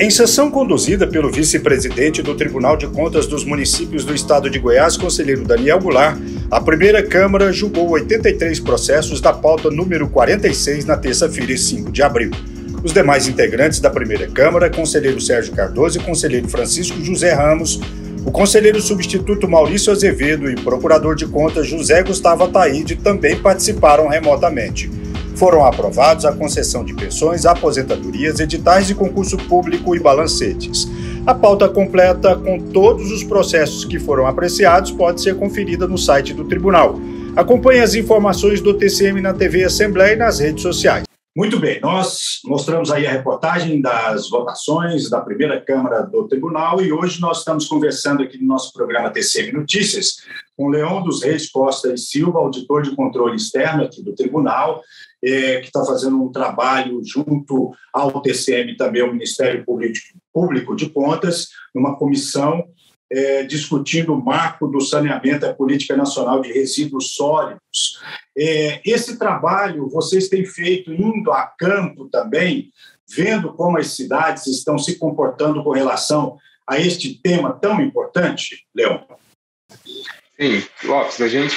Em sessão conduzida pelo vice-presidente do Tribunal de Contas dos Municípios do Estado de Goiás, conselheiro Daniel Goulart, a primeira Câmara julgou 83 processos da pauta número 46 na terça-feira, 5 de abril. Os demais integrantes da primeira Câmara, conselheiro Sérgio Cardoso e conselheiro Francisco José Ramos, o conselheiro substituto Maurício Azevedo e procurador de contas José Gustavo Ataíde também participaram remotamente. Foram aprovados a concessão de pensões, aposentadorias, editais de concurso público e balancetes. A pauta completa com todos os processos que foram apreciados pode ser conferida no site do Tribunal. Acompanhe as informações do TCM na TV Assembleia e nas redes sociais. Muito bem, nós mostramos aí a reportagem das votações da primeira Câmara do Tribunal e hoje nós estamos conversando aqui no nosso programa TCM Notícias com Leão dos Reis Costa e Silva, auditor de controle externo aqui do Tribunal, que está fazendo um trabalho junto ao TCM, também ao Ministério Público de Contas, numa comissão discutindo o marco do saneamento da Política Nacional de Resíduos Sólidos. Esse trabalho vocês têm feito indo a campo também, vendo como as cidades estão se comportando com relação a este tema tão importante, Leão? Sim, Lopes,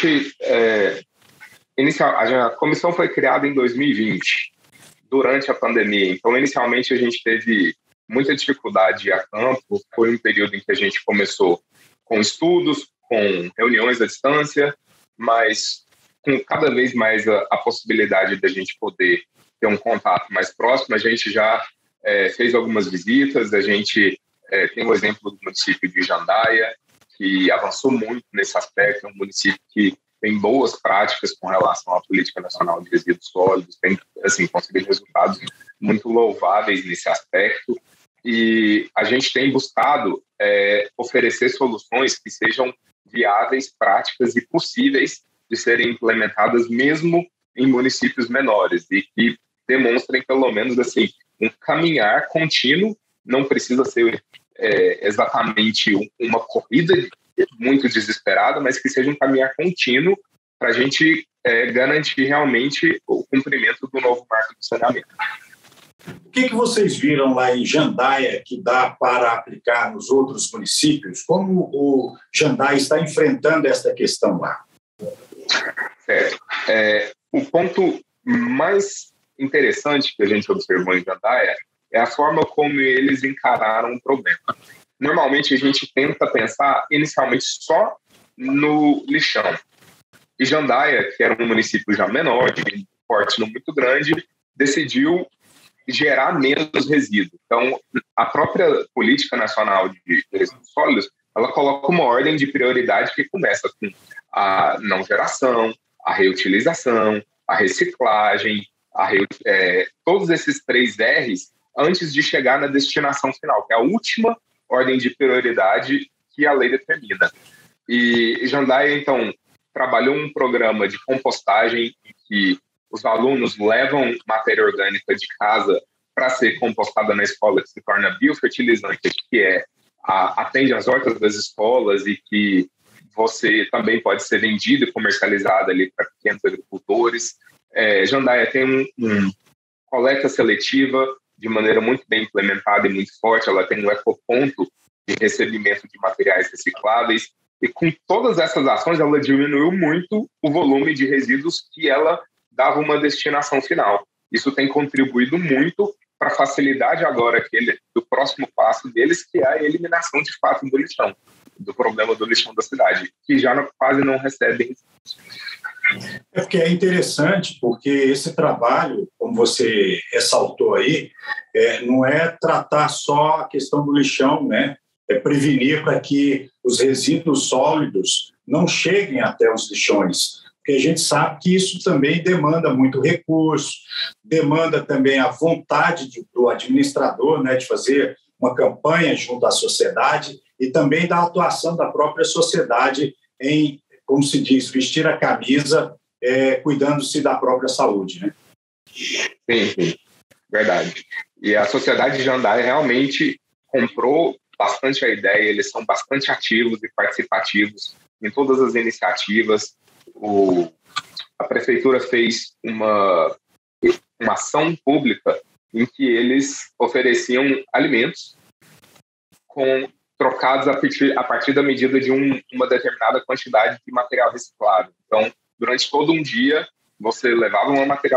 a comissão foi criada em 2020, durante a pandemia. Então, inicialmente, a gente teve muita dificuldade a campo. Foi um período em que a gente começou com estudos, com reuniões à distância, mas com cada vez mais a possibilidade da gente poder ter um contato mais próximo. A gente já fez algumas visitas, a gente tem o exemplo do município de Jandaia, que avançou muito nesse aspecto, é um município que tem boas práticas com relação à Política Nacional de Resíduos Sólidos, tem conseguido resultados muito louváveis nesse aspecto. E a gente tem buscado oferecer soluções que sejam viáveis, práticas e possíveis de serem implementadas mesmo em municípios menores e que demonstrem, pelo menos, um caminhar contínuo. Não precisa ser exatamente uma corrida muito desesperada, mas que seja um caminhar contínuo para a gente garantir realmente o cumprimento do novo marco de saneamento. O que vocês viram lá em Jandaia que dá para aplicar nos outros municípios? Como o Jandaia está enfrentando esta questão lá? Certo. O ponto mais interessante que a gente observou em Jandaia é a forma como eles encararam o problema. Normalmente a gente tenta pensar inicialmente só no lixão. E Jandaia, que era um município já menor, de porte não muito grande, decidiu gerar menos resíduos. Então, a própria Política Nacional de Resíduos Sólidos, ela coloca uma ordem de prioridade que começa com a não geração, a reutilização, a reciclagem, todos esses 3 R's antes de chegar na destinação final, que é a última ordem de prioridade que a lei determina. E Jandaia, então, trabalhou um programa de compostagem em que os alunos levam matéria orgânica de casa para ser compostada na escola, que se torna biofertilizante, que atende às hortas das escolas e que você também pode ser vendido e comercializado ali para pequenos agricultores. Jandaia tem um coleta seletiva de maneira muito bem implementada e muito forte. Ela tem um ecoponto de recebimento de materiais recicláveis. E com todas essas ações, ela diminuiu muito o volume de resíduos que ela dava uma destinação final. Isso tem contribuído muito para a facilidade agora do próximo passo deles, que é a eliminação de fato do lixão, do problema do lixão da cidade, que já quase não recebe resíduos. Porque é interessante, porque esse trabalho, como você ressaltou aí, não é tratar só a questão do lixão, né? É prevenir para que os resíduos sólidos não cheguem até os lixões, porque a gente sabe que isso também demanda muito recurso, demanda também a vontade do administrador, né, de fazer uma campanha junto à sociedade e também da atuação da própria sociedade em, como se diz, vestir a camisa, cuidando-se da própria saúde, né? Sim, verdade. E a sociedade de Jandaia realmente comprou bastante a ideia, eles são bastante ativos e participativos em todas as iniciativas. A prefeitura fez uma ação pública em que eles ofereciam alimentos trocados a partir da medida de uma determinada quantidade de material reciclável. Então, durante todo um dia, você levava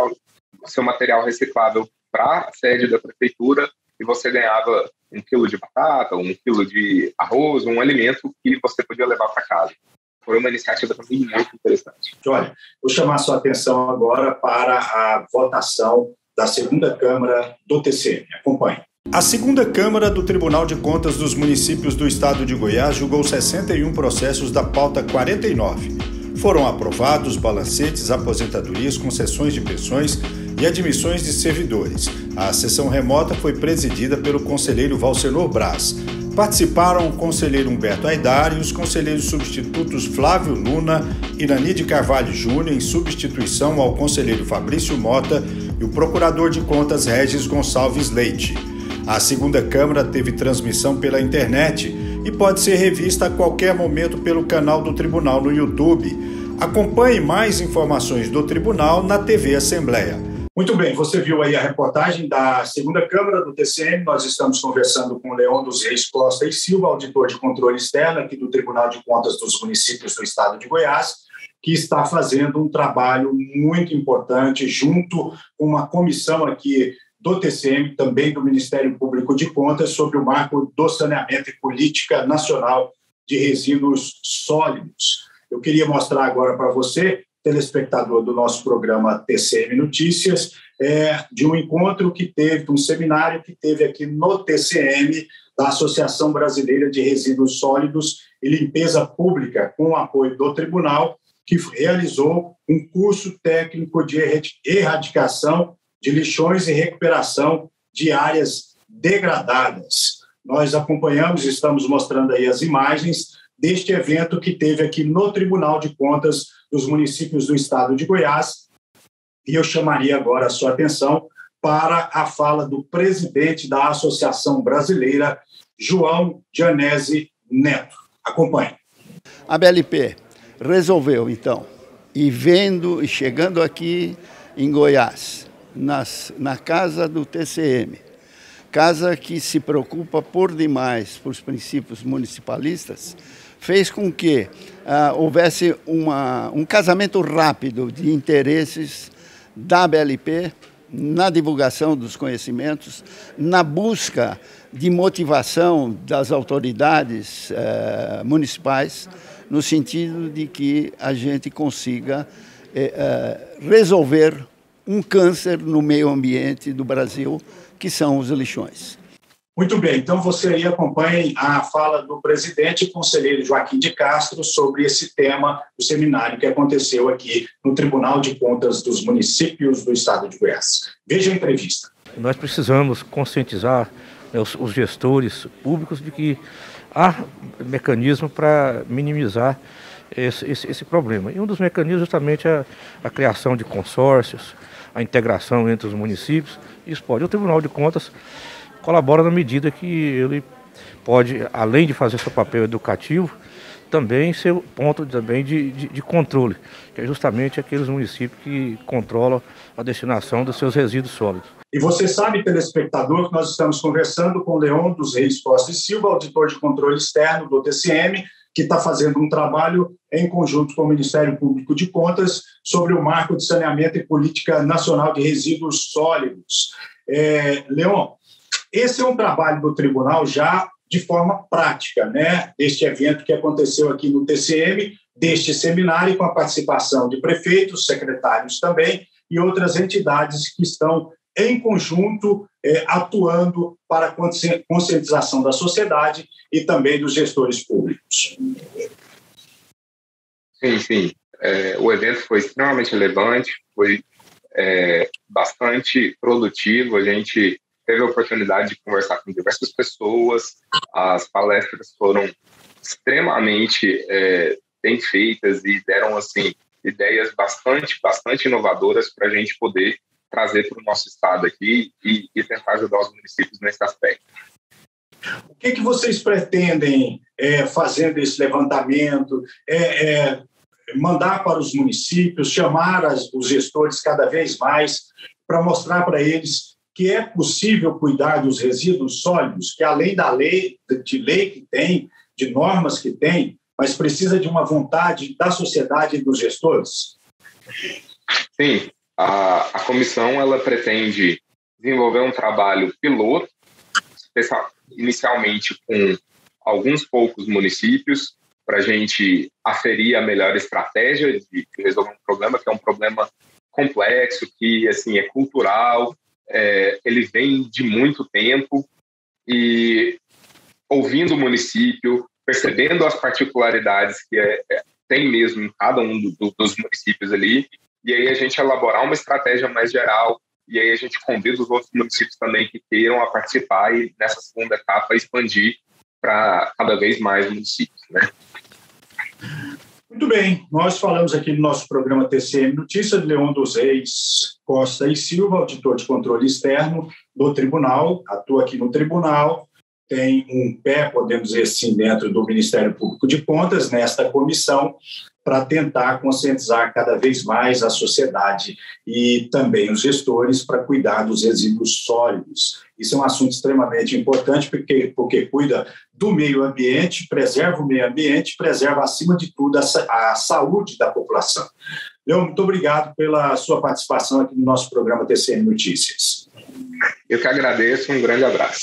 seu material reciclável para a sede da prefeitura e você ganhava 1 quilo de batata, 1 quilo de arroz, um alimento que você podia levar para casa. Foi uma iniciativa também muito interessante. Olha, vou chamar a sua atenção agora para a votação da segunda Câmara do TCM. Acompanhe. A segunda Câmara do Tribunal de Contas dos Municípios do Estado de Goiás julgou 61 processos da pauta 49. Foram aprovados balancetes, aposentadorias, concessões de pensões e admissões de servidores. A sessão remota foi presidida pelo conselheiro Valcenor Braz. Participaram o conselheiro Humberto Aidar e os conselheiros substitutos Flávio Luna e Nani de Carvalho Júnior, em substituição ao conselheiro Fabrício Mota e o procurador de contas Regis Gonçalves Leite. A segunda Câmara teve transmissão pela internet e pode ser revista a qualquer momento pelo canal do Tribunal no YouTube. Acompanhe mais informações do Tribunal na TV Assembleia. Muito bem, você viu aí a reportagem da segunda Câmara do TCM. Nós estamos conversando com o Leon dos Reis Costa e Silva, auditor de controle externo aqui do Tribunal de Contas dos Municípios do Estado de Goiás, que está fazendo um trabalho muito importante junto com uma comissão aqui do TCM, também do Ministério Público de Contas, sobre o marco do saneamento e política nacional de resíduos sólidos. Eu queria mostrar agora para você, telespectador do nosso programa TCM Notícias, de um encontro que teve, um seminário que teve aqui no TCM, da Associação Brasileira de Resíduos Sólidos e Limpeza Pública, com o apoio do Tribunal, que realizou um curso técnico de erradicação de lixões e recuperação de áreas degradadas. Nós acompanhamos, estamos mostrando aí as imagens deste evento que teve aqui no Tribunal de Contas dos Municípios do Estado de Goiás, e eu chamaria agora a sua atenção para a fala do presidente da Associação Brasileira, João Gianese Neto. Acompanhe. A BLP resolveu, então, e chegando aqui em Goiás, na casa do TCM, casa que se preocupa por demais por os princípios municipalistas, fez com que houvesse um casamento rápido de interesses da BLP na divulgação dos conhecimentos, na busca de motivação das autoridades municipais, no sentido de que a gente consiga resolver um câncer no meio ambiente do Brasil, que são os lixões. Muito bem, então você aí acompanhe a fala do presidente e conselheiro Joaquim de Castro sobre esse tema do seminário que aconteceu aqui no Tribunal de Contas dos Municípios do Estado de Goiás. Veja a entrevista. Nós precisamos conscientizar os gestores públicos de que há mecanismo para minimizar esse problema. E um dos mecanismos justamente é a criação de consórcios, a integração entre os municípios. Isso pode. O Tribunal de Contas colabora na medida que ele pode, além de fazer seu papel educativo, também ser ponto também de controle, que é justamente aqueles municípios que controlam a destinação dos seus resíduos sólidos. E você sabe, telespectador, que nós estamos conversando com o Leon dos Reis Costa e Silva, auditor de controle externo do TCM, que está fazendo um trabalho em conjunto com o Ministério Público de Contas sobre o marco de saneamento e política nacional de resíduos sólidos. Leon, esse é um trabalho do tribunal já de forma prática, né? Deste evento que aconteceu aqui no TCM, deste seminário com a participação de prefeitos, secretários também e outras entidades que estão em conjunto atuando para a conscientização da sociedade e também dos gestores públicos. Sim. O evento foi extremamente relevante, foi bastante produtivo. A gente teve a oportunidade de conversar com diversas pessoas. As palestras foram extremamente bem feitas e deram assim ideias bastante inovadoras para a gente poder trazer para o nosso estado aqui e tentar ajudar os municípios nesse aspecto. O que vocês pretendem fazendo esse levantamento? Mandar para os municípios, chamar os gestores cada vez mais para mostrar para eles que é possível cuidar dos resíduos sólidos, que além da lei que tem, de normas que tem, mas precisa de uma vontade da sociedade e dos gestores? Sim, a comissão ela pretende desenvolver um trabalho piloto, inicialmente com alguns poucos municípios, para a gente aferir a melhor estratégia de resolver um problema, que é um problema complexo, que assim, é cultural, ele vem de muito tempo, e ouvindo o município, percebendo as particularidades que tem mesmo em cada um dos municípios ali, e aí a gente elaborar uma estratégia mais geral, e aí a gente convida os outros municípios também que queiram a participar e nessa segunda etapa expandir para cada vez mais municípios, né? Muito bem, nós falamos aqui no nosso programa TCM Notícias de Leon dos Reis Costa e Silva, auditor de controle externo do tribunal, atua aqui no tribunal, tem um pé, podemos dizer assim, dentro do Ministério Público de Contas, nesta comissão, para tentar conscientizar cada vez mais a sociedade e também os gestores para cuidar dos resíduos sólidos. Isso é um assunto extremamente importante porque cuida do meio ambiente, preserva o meio ambiente, preserva, acima de tudo, a saúde da população. Leon, muito obrigado pela sua participação aqui no nosso programa TCM Notícias. Eu que agradeço, um grande abraço.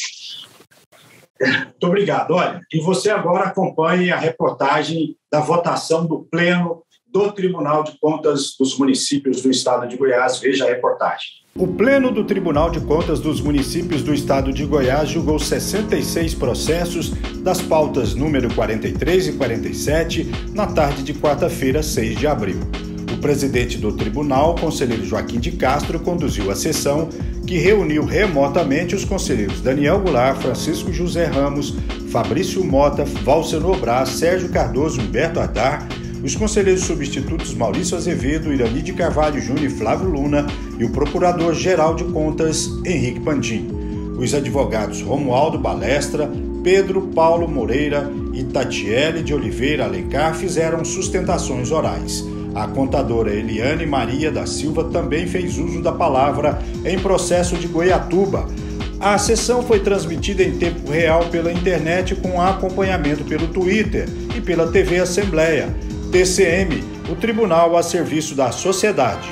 Muito obrigado. Olha, e você agora acompanhe a reportagem da votação do Pleno do Tribunal de Contas dos Municípios do Estado de Goiás. Veja a reportagem. O Pleno do Tribunal de Contas dos Municípios do Estado de Goiás julgou 66 processos das pautas número 43 e 47 na tarde de quarta-feira, 6 de abril. O presidente do tribunal, conselheiro Joaquim de Castro, conduziu a sessão, que reuniu remotamente os conselheiros Daniel Goulart, Francisco José Ramos, Fabrício Mota, Valceno Brás, Sérgio Cardoso, Humberto Adar, os conselheiros substitutos Maurício Azevedo, Irani de Carvalho Júnior e Flávio Luna e o procurador-geral de contas Henrique Pandim. Os advogados Romualdo Balestra, Pedro Paulo Moreira e Tatiele de Oliveira Alencar fizeram sustentações orais. A contadora Eliane Maria da Silva também fez uso da palavra em processo de Goiatuba. A sessão foi transmitida em tempo real pela internet com acompanhamento pelo Twitter e pela TV Assembleia. TCM, o tribunal a serviço da sociedade.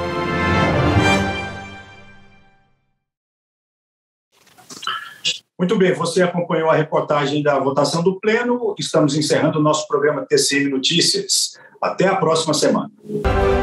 Muito bem, você acompanhou a reportagem da votação do Pleno. Estamos encerrando o nosso programa TCM Notícias. Até a próxima semana.